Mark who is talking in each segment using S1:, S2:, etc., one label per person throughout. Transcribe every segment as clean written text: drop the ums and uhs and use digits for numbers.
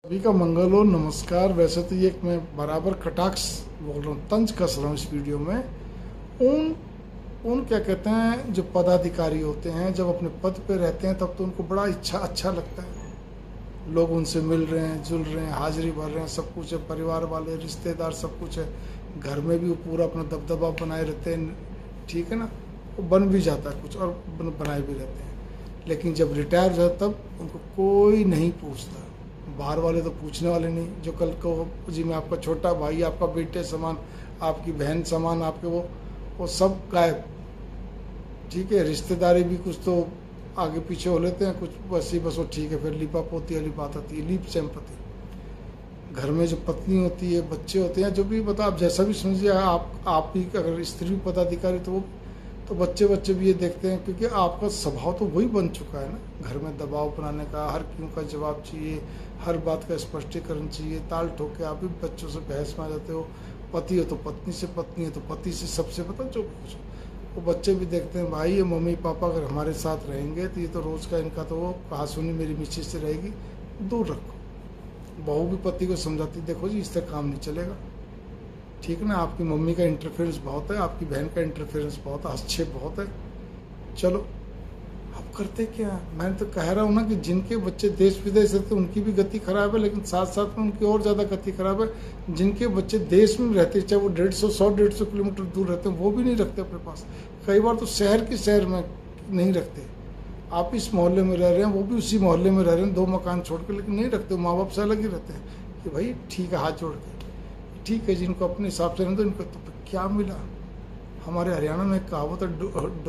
S1: सभी का मंगल हो, नमस्कार। वैसे तो ये मैं बराबर कटाक्ष बोल रहा हूँ, तंज कस रहा हूँ इस वीडियो में। उन उन क्या कहते हैं जो पदाधिकारी होते हैं, जब अपने पद पे रहते हैं तब तो उनको बड़ा अच्छा लगता है। लोग उनसे मिल रहे हैं, जुल रहे हैं, हाजिरी भर रहे हैं, सब कुछ है, परिवार वाले, रिश्तेदार, सब कुछ है। घर में भी वो पूरा अपना दबदबा बनाए रहते हैं, ठीक है ना। वो बन भी जाता है कुछ और बनाए भी रहते हैं। लेकिन जब रिटायर हो जाता तब उनको कोई नहीं पूछता। बाहर वाले तो पूछने वाले नहीं, जो कल को जी मैं आपका छोटा भाई, आपका बेटे समान, आपकी बहन समान, आपके वो सब गायब। ठीक है, रिश्तेदारी भी कुछ तो आगे पीछे हो लेते हैं, कुछ बस ही बस वो ठीक है, फिर लिपा पोती वाली बात आती है, लीप सेम्पति। घर में जो पत्नी होती है, बच्चे होते हैं, जो भी मतलब आप जैसा भी समझिए, आप ही अगर स्त्री पदाधिकारी तो बच्चे भी ये देखते हैं, क्योंकि आपका स्वभाव तो वही बन चुका है ना। घर में दबाव बनाने का, हर क्यों का जवाब चाहिए, हर बात का स्पष्टीकरण चाहिए, ताल ठोके आप भी बच्चों से बहस में आ जाते हो। पति हो तो पत्नी से, पत्नी है तो पति से, सबसे पता जो कुछ। वो बच्चे भी देखते हैं, भाई ये मम्मी पापा अगर हमारे साथ रहेंगे तो ये तो रोज़ का इनका तो वो कहा सुनी मेरी मिसेज से रहेगी, दूर रखो। बहू भी पति को समझाती, देखो जी इससे काम नहीं चलेगा, ठीक है ना। आपकी मम्मी का इंटरफेरेंस बहुत है, आपकी बहन का इंटरफेरेंस बहुत है, हस्तक्षेप बहुत है। चलो अब करते क्या, मैं तो कह रहा हूँ ना कि जिनके बच्चे देश विदेश रहते हैं उनकी भी गति खराब है, लेकिन साथ साथ में उनकी और ज़्यादा गति खराब है जिनके बच्चे देश में रहते, चाहे वो 150 किलोमीटर दूर रहते हैं, वो भी नहीं रखते अपने पास। कई बार तो शहर के शहर में नहीं रखते। आप इस मोहल्ले में रह रहे हैं, वो भी उसी मोहल्ले में रह रहे हैं, 2 मकान छोड़ कर, लेकिन नहीं रखते। माँ बाप से अलग ही रहते हैं कि भाई ठीक है, हाथ जोड़ के ठीक है, जिनको अपने हिसाब से रहते इनको तो क्या मिला। हमारे हरियाणा में एक कहावत है,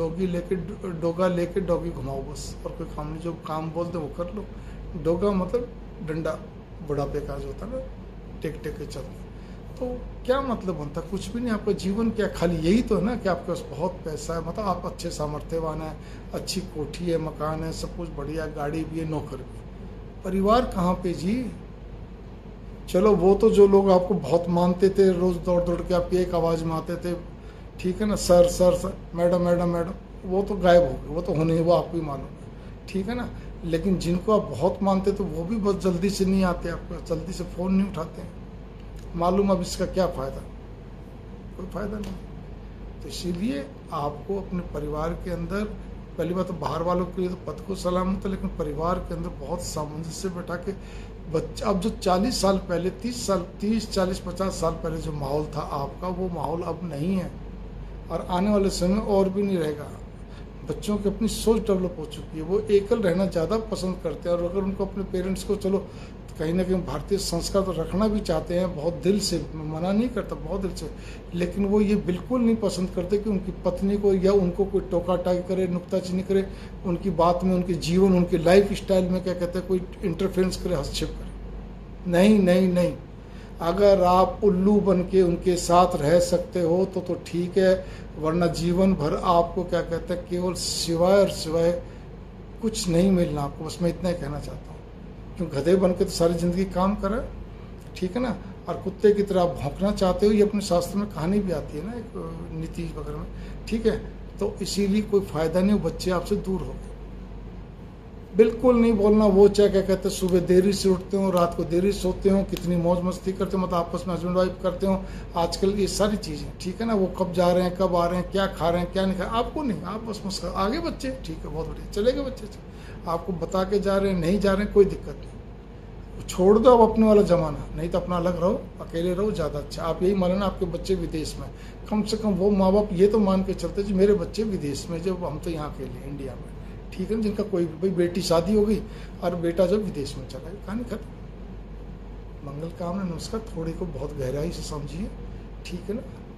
S1: डोगा लेके डॉगी घुमाओ बस, और कोई काम नहीं। जो काम बोलते वो कर लो। डोगा मतलब डंडा, बुढ़ापे का जो होता है ना, टेक के चलते। तो क्या मतलब बनता, कुछ भी नहीं। आपका जीवन क्या, खाली यही तो है ना कि आपके पास बहुत पैसा है, मतलब आप अच्छे सामर्थ्यवान है, अच्छी कोठी है, मकान है, सब कुछ बढ़िया, गाड़ी भी है, नौकर भी। परिवार कहाँ पे जी। चलो वो तो जो लोग आपको बहुत मानते थे, रोज दौड़ दौड़ के आपकी एक आवाज़ में आते थे, ठीक है ना, sir sir sir, madam madam madam, वो तो गायब हो गए, वो तो होने, वो आपको ही मालूम है, ठीक है ना। लेकिन जिनको आप बहुत मानते तो वो भी बहुत जल्दी से नहीं आते, आपको जल्दी से फ़ोन नहीं उठाते हैं। मालूम अब इसका क्या फ़ायदा, कोई फ़ायदा नहीं। तो इसीलिए आपको अपने परिवार के अंदर, पहली बात तो बाहर वालों के लिए तो पद को सलाम होता है, लेकिन परिवार के अंदर बहुत सामंजस्य बैठा के बच्चा, अब जो 40 साल पहले, 30 40 50 साल पहले जो माहौल था आपका, वो माहौल अब नहीं है, और आने वाले समय और भी नहीं रहेगा। बच्चों की अपनी सोच डेवलप हो चुकी है, वो एकल रहना ज़्यादा पसंद करते हैं। और अगर उनको अपने पेरेंट्स को, चलो कहीं ना कहीं भारतीय संस्कार तो रखना भी चाहते हैं बहुत दिल से, मना नहीं करता, बहुत दिल से, लेकिन वो ये बिल्कुल नहीं पसंद करते कि उनकी पत्नी को या उनको कोई टोका टाकी करे, नुक्ताचीनी करे, उनकी बात में, उनके जीवन, उनके लाइफ स्टाइल में क्या कहते हैं, कोई इंटरफेरेंस करे, हस्तक्षेप करे। नहीं नहीं नहीं, अगर आप उल्लू बन के उनके साथ रह सकते हो तो ठीक है, वरना जीवन भर आपको क्या कहते हैं, केवल सिवाय और सिवाय कुछ नहीं मिलना आपको। बस मैं इतना ही कहना चाहता हूँ, क्यों गधे बन के तो सारी ज़िंदगी काम करें, ठीक है ना। और कुत्ते की तरह आप भौंकना चाहते हो, ये अपने शास्त्र में कहानी भी आती है ना, एक नीति वगैरह में, ठीक है। तो इसीलिए कोई फ़ायदा नहीं, बच्चे आपसे दूर हो गए। बिल्कुल नहीं बोलना, वो चाहे क्या कहते हैं, सुबह देरी से उठते हो, रात को देरी से सोते हो, कितनी मौज मस्ती करते हो, मतलब आपस में हस्बैंड वाइफ करते हो आजकल, ये सारी चीज़ें, ठीक है ना। वो कब जा रहे हैं, कब आ रहे हैं, क्या खा रहे हैं, क्या नहीं खा, आपको नहीं, आप बस मस्त आगे बच्चे, ठीक है, बहुत बढ़िया, चलेगा बच्चे, आपको बता के जा रहे हैं, नहीं जा रहे हैं, कोई दिक्कत नहीं, छोड़ दो अब अपने वाला ज़माना, नहीं तो अपना अलग रहो, अकेले रहो, ज़्यादा अच्छा। आप यही माने ना, आपके बच्चे विदेश में, कम से कम वो माँ बाप ये तो मान के चलते जी मेरे बच्चे विदेश में, जब हम तो यहाँ अकेले इंडिया में, ठीक है, जिनका कोई भाई बेटी शादी हो गई और बेटा जब विदेश में चला गया, कहानी खत्म। मंगल कामना, नमस्कार। थोड़ी को बहुत गहराई से समझिए, ठीक है ना।